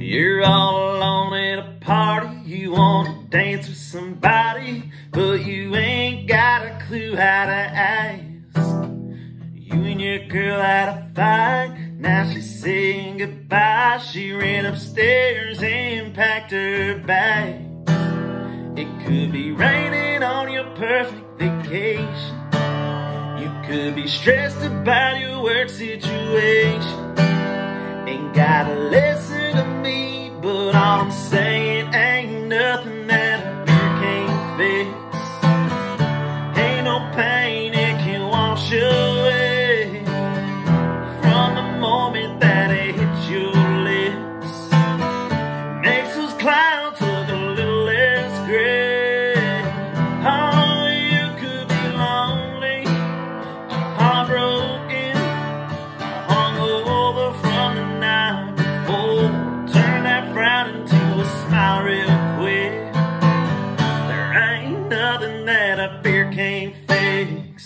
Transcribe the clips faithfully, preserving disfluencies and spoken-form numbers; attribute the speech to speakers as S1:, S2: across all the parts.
S1: You're all alone at a party, you wanna dance with somebody, but you ain't got a clue how to ask. You and your girl had a fight, now she's saying goodbye. She ran upstairs and packed her bag. It could be raining on your perfect vacation. You could be stressed about your work situation. Ain't gotta listen to me, but all I'm saying ain't nothing that a beer can't fix. Ain't no pain it can wash away from the moment that it hits your lips. Makes those clouds look a little less gray. Oh, you could be lonely, heartbroken, hungover from the night before. Turn that frown into a smile real quick. There ain't nothing that a beer can't fix.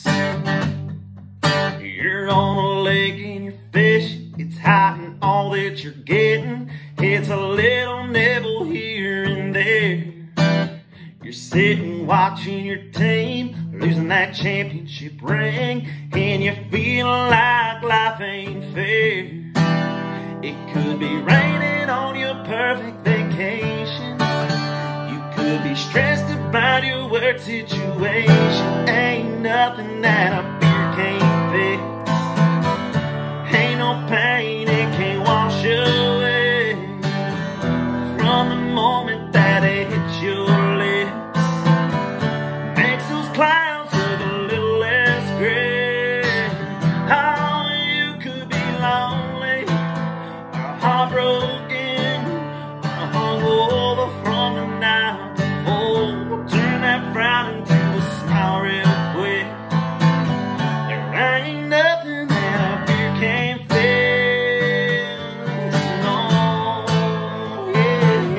S1: You're on a lake and you're fishing, it's hot and all that you're getting, it's a little nibble here and there. You're sitting watching your team losing that championship ring, and you're feeling like life ain't fair. It could be raining on your perfect vacation. You could be stressed about your work situation. Ain't nothing that a beer can't fix. Ain't no pain it can't wash away from the moment that it hits your lips. Makes those clouds look a little less gray. Oh, you could be lonely, heartbroken, hungover from the night before. Turn that frown into a smile real quick. There ain't nothing that a beer can't fix. No, yeah.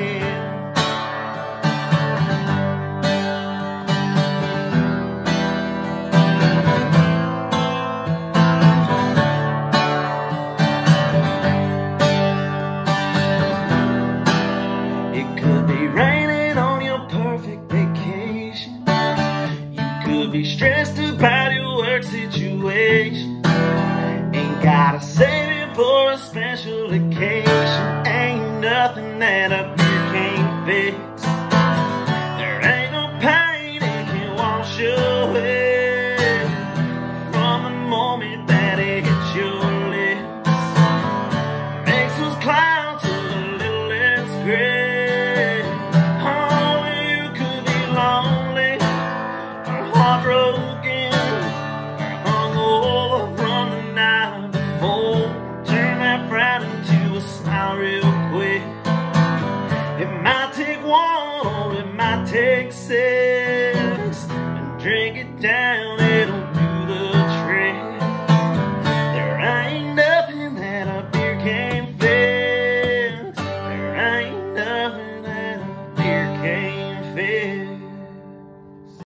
S1: It could be raining on your perfect vacation. You could be stressed about your work situation. Ain't gotta save it for a special occasion. Ain't nothing that a beer can't fix. There ain't no pain it can wash away from the moment that it hits your lips. Makes those clouds look a little less gray. Oh, you could be lonely, or heartbroken, or hungover from the night before. Turn that frown into a smile real quick. It might take one or it might take six, and drink it down